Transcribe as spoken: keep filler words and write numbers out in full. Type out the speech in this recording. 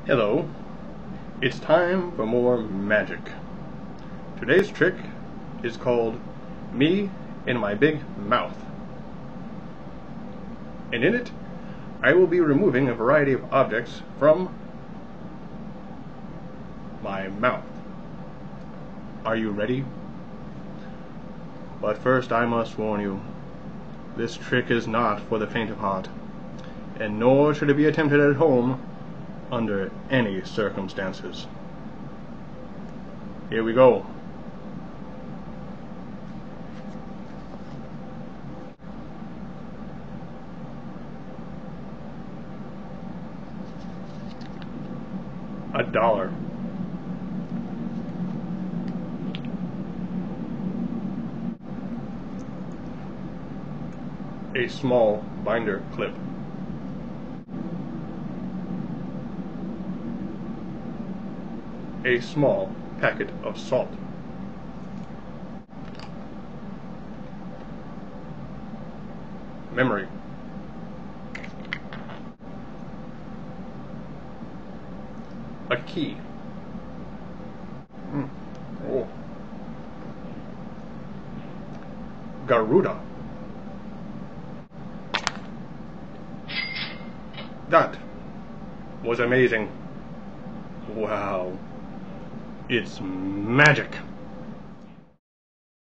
Hello, it's time for more magic. Today's trick is called Me in My Big Mouth. And in it, I will be removing a variety of objects from my mouth. Are you ready? But first I must warn you, this trick is not for the faint of heart, and nor should it be attempted at home under any circumstances. Here we go. A dollar. A small binder clip. A small packet of salt. Memory. A key. Mm. Oh. Garuda. That was amazing. Wow. It's magic.